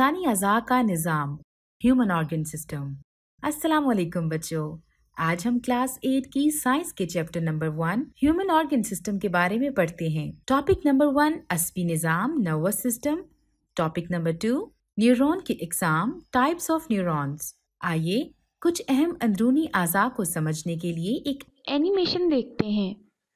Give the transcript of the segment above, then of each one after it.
इंसानी अज़ा का निज़ाम, human organ system. अस्सलाम वालेकुम बच्चों, आज हम क्लास 8 की साइंस के chapter number 1 human organ system के बारे में पढ़ते हैं। टॉपिक नंबर 1 अस्बी निज़ाम nervous system. Topic number 2 neuron की इकसाम टाइप्स ऑफ न्यूरॉन्स। आइए कुछ अहम अंदरूनी अज़ा को समझने के लिए एक एनिमेशन देखते हैं।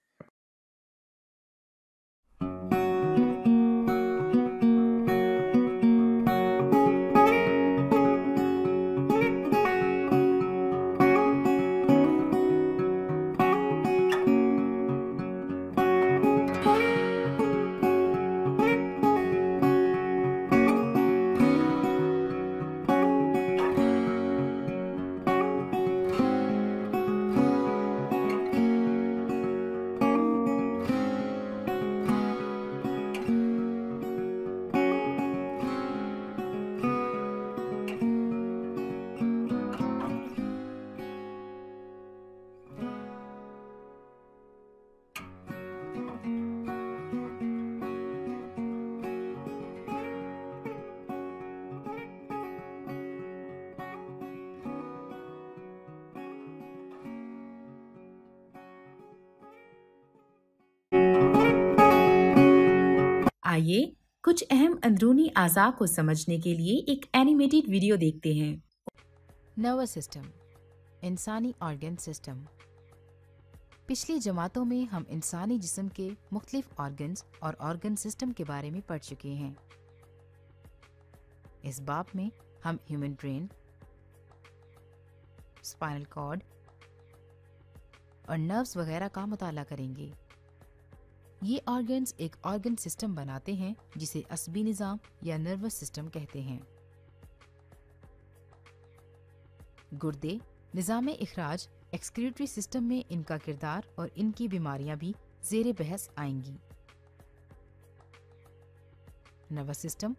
आइए कुछ अहम अंदरूनी अज़ा को समझने के लिए एक एनिमेटेड वीडियो देखते हैं। नर्वस सिस्टम, इंसानी ऑर्गन सिस्टम। पिछली जमातों में हम इंसानी जिस्म के मुख्तलिफ ऑर्गन्स और ऑर्गन सिस्टम के बारे में पढ़ चुके हैं। इस बाब में हम ह्यूमन ब्रेन, स्पाइनल कॉर्ड और नर्व्स वगैरह का मुताला करेंगे। ये ऑर्गन्स एक ऑर्गन सिस्टम बनाते हैं जिसे अस्बी निज़ाम या नर्वस सिस्टम कहते हैं। गुर्दे, निज़ाम इखराज, एक्सक्रीटरी सिस्टम में इनका किरदार और इनकी बीमारियां भी ज़ेरे बहस आएंगी। नर्वस सिस्टम,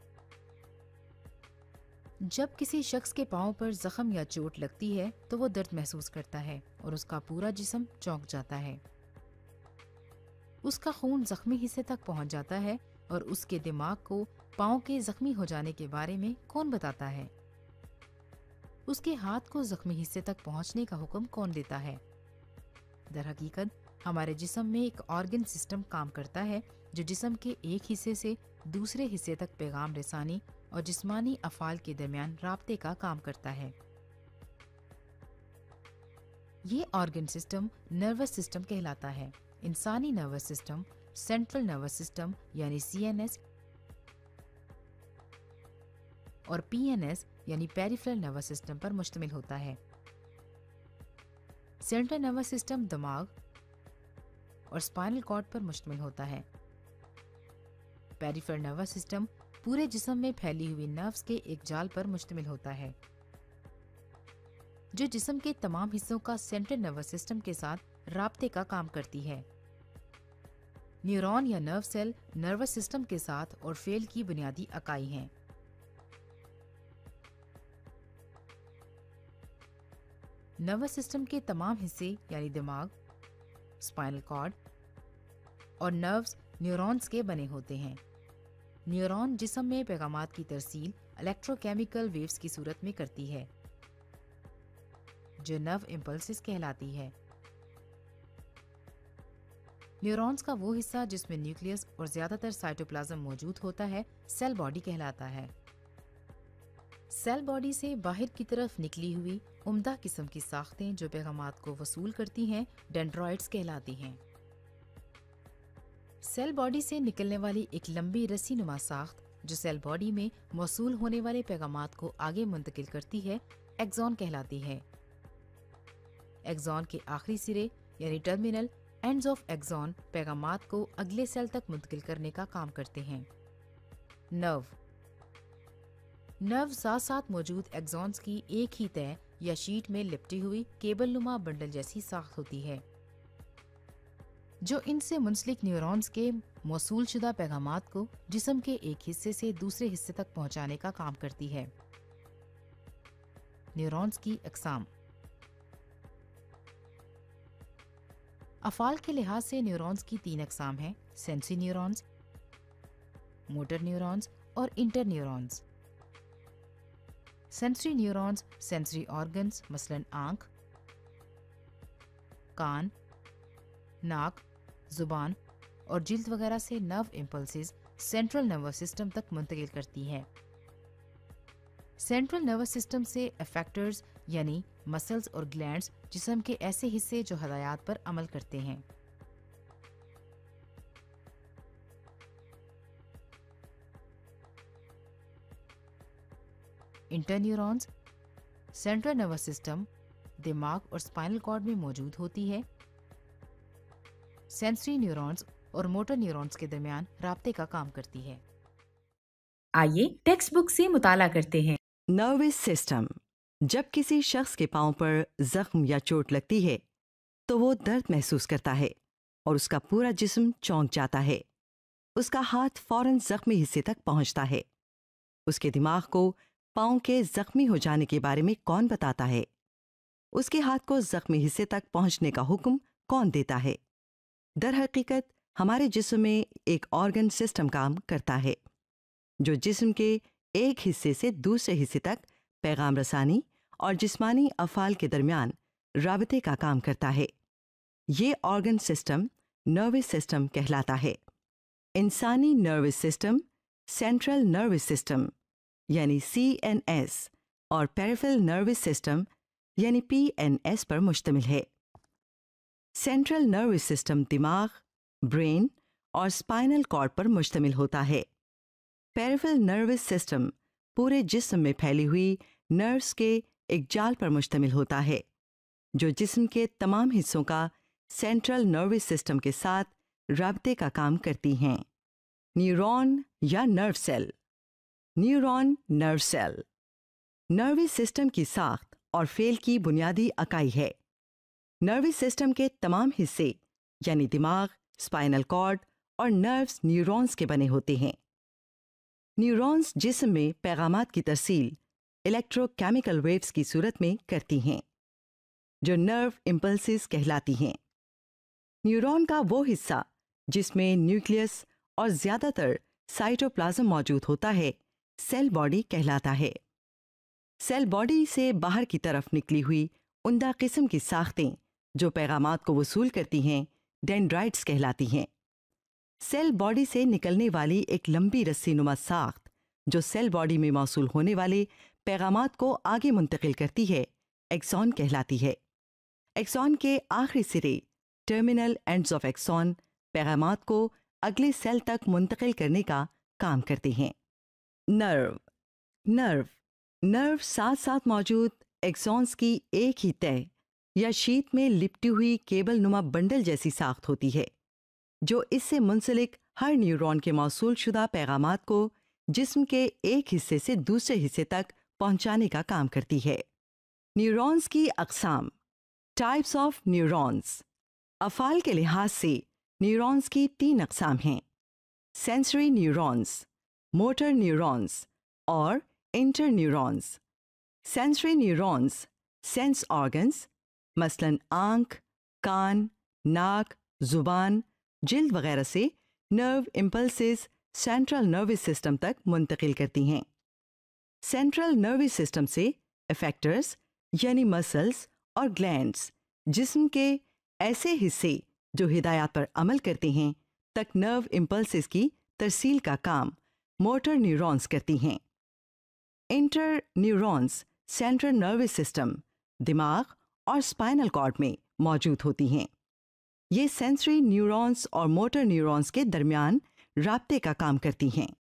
जब किसी शख्स के पांव पर जख्म या चोट लगती है तो वो दर्द महसूस करता है और उसका पूरा जिस्म चौंक जाता है। उसका खून जख्मी हिस्से तक पहुंच जाता है और उसके दिमाग को पांव के जख्मी हो जाने के बारे में कौन बताता है? उसके हाथ को जख्मी हिस्से तक पहुंचने का हुक्म कौन देता है? दरहकीकत हमारे जिस्म में एक ऑर्गन सिस्टम काम करता है जो जिस्म के एक हिस्से से दूसरे हिस्से तक पैगाम रसानी और जिस्मानी अफ़ाल के दरमियान राब्ते का काम करता है। ये ऑर्गन सिस्टम नर्वस सिस्टम कहलाता है। इंसानी nervous system central nervous system यानी CNS और PNS यानी पेरिफेरल नर्वस सिस्टम पर मुश्तमिल होता है। सेंट्रल नर्वस सिस्टम दिमाग और स्पाइनल कॉर्ड पर मुश्तमिल होता है। पेरिफेरल नर्वस सिस्टम पूरे जिस्म में फैली हुई नर्व्स के एक जाल पर मुश्तमिल होता है जो जिस्म के तमाम हिस्सों का सेंट्रल नर्वस सिस्टम के साथ राब्ते का काम करती है। न्यूरॉन या नर्व सेल नर्वस सिस्टम के साथ और फेल की बुनियादी इकाई हैं। नर्वस सिस्टम के तमाम हिस्से यानी दिमाग, स्पाइनल कॉर्ड और नर्व्स न्यूरॉन्स के बने होते हैं। न्यूरॉन जिस्म में पैगामात की तरसील इलेक्ट्रोकेमिकल वेव्स की सूरत में करती है जो नर्व इम्पल्सेस कहलाती है। न्यूरॉन्स का वो हिस्सा जिसमें न्यूक्लियस और ज्यादातर साइटोप्लाज्म मौजूद होता है सेल बॉडी कहलाता है। सेल बॉडी से बाहर की तरफ निकली हुई उम्दा किस्म की साख्तें जो पैगामात को वसूल करती हैं डेंड्रॉइड्स कहलाती हैं। सेल बॉडी से निकलने वाली एक लंबी रस्सी नुमा साख्त जो सेल बॉडी में मौसूल होने वाले पैगामात को आगे मुंतकिल करती है एक्सॉन कहलाती है। एक्सॉन के आखिरी सिरे यानी टर्मिनल एंड्स ऑफ एक्सॉन पैगामात को अगले सेल तक मुंतकिल करने का काम करते हैं। नर्व साथ साथ मौजूद एक्सॉन्स की एक ही तय या शीट में लिपटी हुई केबल नुमा बंडल जैसी साख्त होती है जो इनसे मुंसलिक न्यूरॉन्स के मौसूल शुदा पैगामात को जिस्म के एक हिस्से से दूसरे हिस्से तक पहुंचाने का काम करती है। न्यूरॉन्स की अक़साम। अफ़ाल के लिहाज से न्यूरॉन्स की 3 अक़साम हैं: सेंसरी न्यूरॉन्स, मोटर न्यूरॉन्स और inter neurons. Sensory neurons sensory organs मसलन आंख, कान, नाक, जुबान और जिल्द वगैरह से nerve impulses central nervous system तक मुंतकिल करती हैं। सेंट्रल नर्वस सिस्टम से एफेक्टर्स यानी मसल्स और ग्लैंड्स जिस्म के ऐसे हिस्से जो हदायत पर अमल करते हैं। इंटरन्यूरॉन्स सेंट्रल नर्वस सिस्टम, दिमाग और स्पाइनल कॉर्ड में मौजूद होती है। सेंसरी न्यूरॉन्स और मोटर न्यूरॉन्स के दरमियान राब्ते का काम करती है। आइए टेक्स्ट बुक से मुताला करते हैं। Nervous system. जब किसी शख्स के पांव पर जख्म या चोट लगती है तो वो दर्द महसूस करता है और उसका पूरा जिस्म चौंक जाता है। उसका हाथ फौरन जख्मी हिस्से तक पहुंचता है। उसके दिमाग को पांव के जख्मी हो जाने के बारे में कौन बताता है? उसके हाथ को जख्मी हिस्से तक पहुंचने का हुक्म कौन देता है? दर हकीकत हमारे जिस्म में एक ऑर्गन सिस्टम काम करता है जो जिस्म के एक हिस्से से दूसरे हिस्से तक पैगाम रसानी और जिस्मानी अफ़ाल के दरमियान राबते का काम करता है। ये ऑर्गन सिस्टम नर्वस सिस्टम कहलाता है। इंसानी nervous system central nervous system यानी CNS और पेरिफेरल नर्वस सिस्टम यानी PNS पर मुश्तमिल है। सेंट्रल नर्वस सिस्टम दिमाग, ब्रेन और स्पाइनल कॉर्ड पर मुश्तमिल होता है। पेरिफेरल नर्वस सिस्टम पूरे जिस्म में फैली हुई नर्व्स के एक जाल पर मुश्तमिल होता है जो जिस्म के तमाम हिस्सों का सेंट्रल नर्वस सिस्टम के साथ राब्ते का काम करती हैं। न्यूरॉन या nerve cell. Neuron nerve cell nervous system की साख्त और फेल की बुनियादी इकाई है। नर्वस सिस्टम के तमाम हिस्से यानी दिमाग, स्पाइनल कॉर्ड और नर्व्स न्यूरॉन्स के बने होते हैं। न्यूरॉन्स जिस्म में पैगामात की तरसील इलेक्ट्रोकेमिकल वेव्स की सूरत में करती हैं जो नर्व इम्पल्सेस कहलाती हैं। न्यूरॉन का वो हिस्सा जिसमें न्यूक्लियस और ज़्यादातर साइटोप्लाज्म मौजूद होता है सेल बॉडी कहलाता है। सेल बॉडी से बाहर की तरफ निकली हुई उमदा किस्म की साख्तें जो पैगामात को वसूल करती हैं डेंड्राइट्स कहलाती हैं। सेल बॉडी से निकलने वाली एक लंबी रस्सी नुमा साख्त जो सेल बॉडी में मौसूल होने वाले पैगामात को आगे मुंतकिल करती है एक्सॉन कहलाती है। एक्सॉन के आखिरी सिरे टर्मिनल एंड्स ऑफ एक्सॉन पैगामात को अगले सेल तक मुंतकिल करने का काम करते हैं। नर्व नर्व नर्व साथ साथ मौजूद एक्सॉन्स की एक ही तय या शीट में लिपटी हुई केबल नुमा बंडल जैसी साख्त होती है जो इससे मुंसलिक हर न्यूरॉन के मौसूल शुदा पैगामात को जिस्म के एक हिस्से से दूसरे हिस्से तक पहुंचाने का काम करती है। न्यूरॉन्स की अक़साम। Types of neurons. अफ़ाल के लिहाज से न्यूरॉन्स की 3 अक़साम हैं: सेंसरी न्यूरॉन्स, मोटर न्यूरॉन्स और inter neurons. Sensory neurons sense organs मसलन आँख, कान, नाक, जुबान, जिल्द वगैरह से nerve impulses central nervous system तक मुंतकिल करती हैं। सेंट्रल नर्वस सिस्टम से एफेक्टर्स यानी मसल्स और ग्लैंड्स जिस्म के ऐसे हिस्से जो हिदायत पर अमल करते हैं तक नर्व इम्पल्सेस की तरसील का काम मोटर न्यूरॉन्स करती हैं। Inter neurons central nervous system दिमाग और स्पाइनल कॉर्ड में मौजूद होती हैं। ये सेंसरी न्यूरॉन्स और मोटर न्यूरॉन्स के दरमियान राब्ते का काम करती हैं।